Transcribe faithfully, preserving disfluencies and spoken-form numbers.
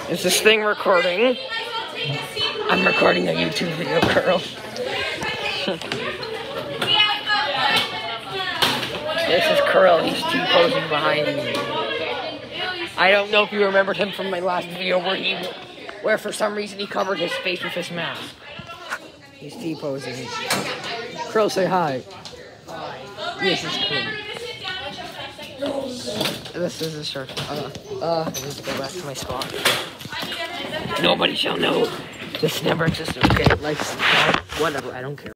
Is this thing recording? I'm recording a YouTube video, Kirill. This is Kirill. He's T-posing behind me. I don't know if you remembered him from my last video where he, where for some reason he covered his face with his mask. He's T-posing. Kirill, say hi. This is Kirill. This is a shirt. Uh, uh, I need to go back to my spot. Nobody shall know. This never existed. Okay, like, whatever, I don't care.